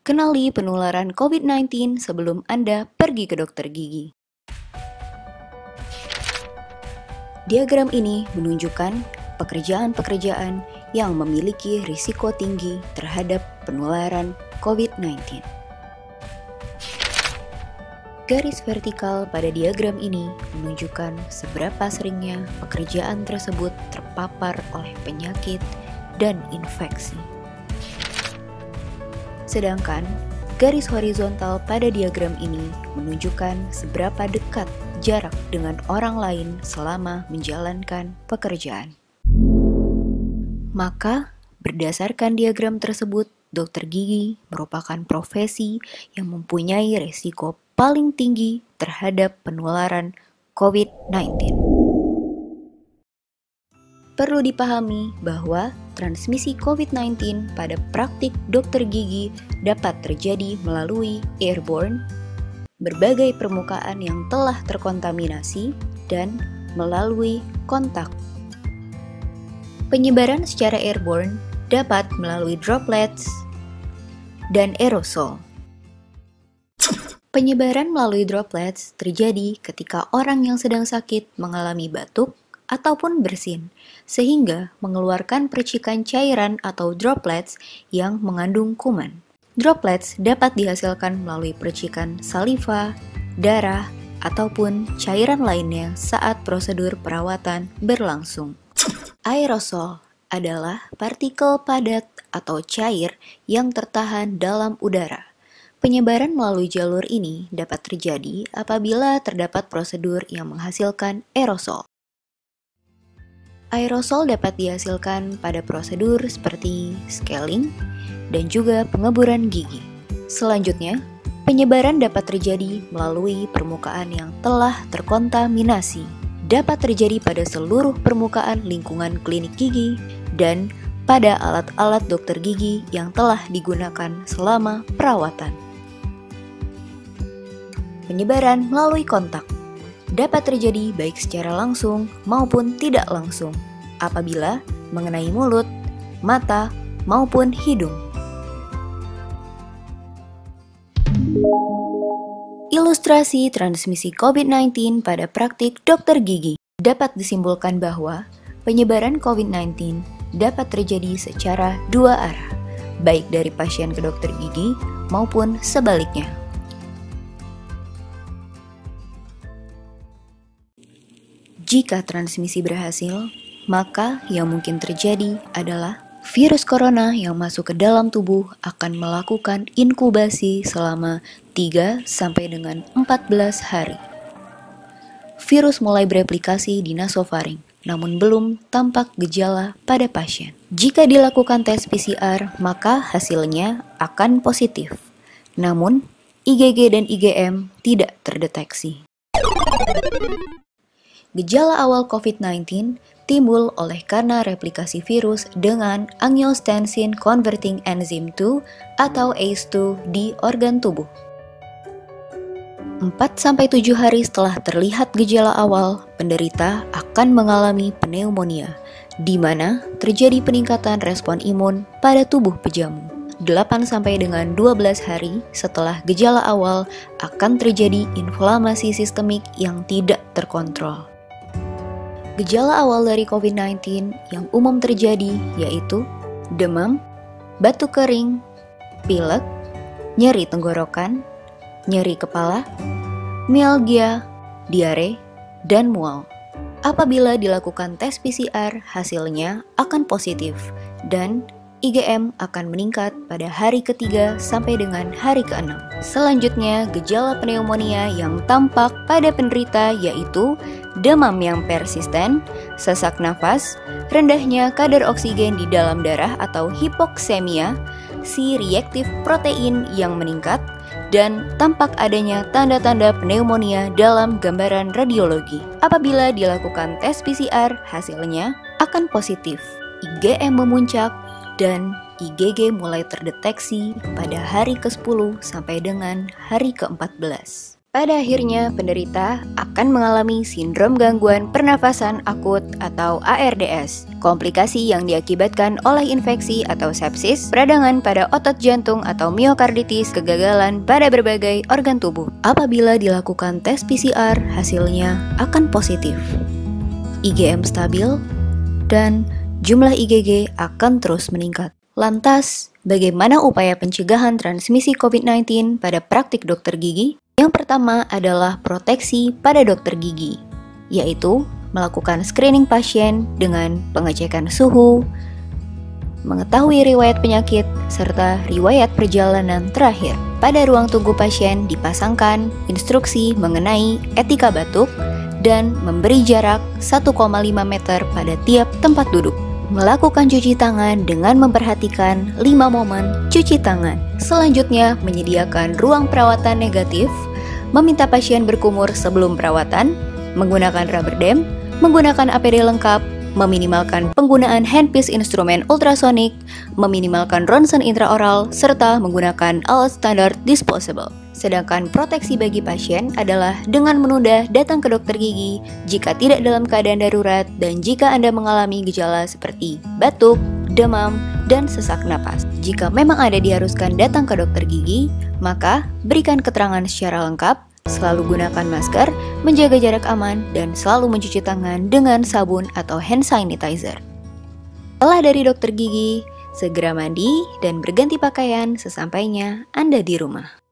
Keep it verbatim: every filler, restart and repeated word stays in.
Kenali penularan covid sembilan belas sebelum Anda pergi ke dokter gigi. Diagram ini menunjukkan pekerjaan-pekerjaan yang memiliki risiko tinggi terhadap penularan covid sembilan belas. Garis vertikal pada diagram ini menunjukkan seberapa seringnya pekerjaan tersebut terpapar oleh penyakit dan infeksi. Sedangkan garis horizontal pada diagram ini menunjukkan seberapa dekat jarak dengan orang lain selama menjalankan pekerjaan. Maka, berdasarkan diagram tersebut, dokter gigi merupakan profesi yang mempunyai risiko paling tinggi terhadap penularan covid sembilan belas. Perlu dipahami bahwa transmisi covid sembilan belas pada praktik dokter gigi dapat terjadi melalui airborne, berbagai permukaan yang telah terkontaminasi, dan melalui kontak. Penyebaran secara airborne dapat melalui droplets dan aerosol. Penyebaran melalui droplets terjadi ketika orang yang sedang sakit mengalami batuk ataupun bersin, sehingga mengeluarkan percikan cairan atau droplets yang mengandung kuman. Droplets dapat dihasilkan melalui percikan saliva, darah, ataupun cairan lainnya saat prosedur perawatan berlangsung. Aerosol adalah partikel padat atau cair yang tertahan dalam udara. Penyebaran melalui jalur ini dapat terjadi apabila terdapat prosedur yang menghasilkan aerosol. Aerosol dapat dihasilkan pada prosedur seperti scaling dan juga pengeburan gigi. Selanjutnya, penyebaran dapat terjadi melalui permukaan yang telah terkontaminasi. Dapat terjadi pada seluruh permukaan lingkungan klinik gigi dan pada alat-alat dokter gigi yang telah digunakan selama perawatan. Penyebaran melalui kontak dapat terjadi baik secara langsung maupun tidak langsung apabila mengenai mulut, mata, maupun hidung. Ilustrasi transmisi covid sembilan belas pada praktik dokter gigi. Dapat disimpulkan bahwa penyebaran covid sembilan belas dapat terjadi secara dua arah, baik dari pasien ke dokter gigi maupun sebaliknya. Jika transmisi berhasil, maka yang mungkin terjadi adalah virus corona yang masuk ke dalam tubuh akan melakukan inkubasi selama tiga sampai dengan empat belas hari. Virus mulai bereplikasi di nasofaring, namun belum tampak gejala pada pasien. Jika dilakukan tes P C R, maka hasilnya akan positif. Namun, I G G dan I G M tidak terdeteksi. Gejala awal covid sembilan belas timbul oleh karena replikasi virus dengan angiostensin converting enzyme dua atau A C E dua di organ tubuh. empat sampai tujuh hari setelah terlihat gejala awal, penderita akan mengalami pneumonia, di mana terjadi peningkatan respon imun pada tubuh pejamu. delapan sampai dengan dua belas hari setelah gejala awal akan terjadi inflamasi sistemik yang tidak terkontrol. Gejala awal dari covid sembilan belas yang umum terjadi yaitu demam, batuk kering, pilek, nyeri tenggorokan, nyeri kepala, mialgia, diare, dan mual. Apabila dilakukan tes P C R, hasilnya akan positif dan I G M akan meningkat pada hari ketiga sampai dengan hari keenam. Selanjutnya, gejala pneumonia yang tampak pada penderita yaitu demam yang persisten, sesak nafas, rendahnya kadar oksigen di dalam darah atau hipoksemia, C-reactive protein yang meningkat, dan tampak adanya tanda-tanda pneumonia dalam gambaran radiologi. Apabila dilakukan tes P C R, hasilnya akan positif. I G M memuncak dan I G G mulai terdeteksi pada hari ke sepuluh sampai dengan hari ke empat belas. Pada akhirnya, penderita akan mengalami sindrom gangguan pernafasan akut atau A R D S, komplikasi yang diakibatkan oleh infeksi atau sepsis, peradangan pada otot jantung atau miokarditis, kegagalan pada berbagai organ tubuh. Apabila dilakukan tes P C R, hasilnya akan positif. I G M stabil dan jumlah I G G akan terus meningkat. Lantas, bagaimana upaya pencegahan transmisi covid sembilan belas pada praktik dokter gigi? Yang pertama adalah proteksi pada dokter gigi, yaitu melakukan screening pasien dengan pengecekan suhu, mengetahui riwayat penyakit, serta riwayat perjalanan terakhir. Pada ruang tunggu pasien dipasangkan instruksi mengenai etika batuk dan memberi jarak satu koma lima meter pada tiap tempat duduk. Melakukan cuci tangan dengan memperhatikan lima momen cuci tangan. Selanjutnya, menyediakan ruang perawatan negatif, meminta pasien berkumur sebelum perawatan, menggunakan rubber dam, menggunakan A P D lengkap, meminimalkan penggunaan handpiece instrumen ultrasonik, meminimalkan ronsen intraoral, serta menggunakan alat standar disposable. Sedangkan proteksi bagi pasien adalah dengan menunda datang ke dokter gigi jika tidak dalam keadaan darurat dan jika Anda mengalami gejala seperti batuk, demam, dan sesak napas. Jika memang Anda diharuskan datang ke dokter gigi, maka berikan keterangan secara lengkap, selalu gunakan masker, menjaga jarak aman, dan selalu mencuci tangan dengan sabun atau hand sanitizer. Setelah dari dokter gigi, segera mandi dan berganti pakaian sesampainya Anda di rumah.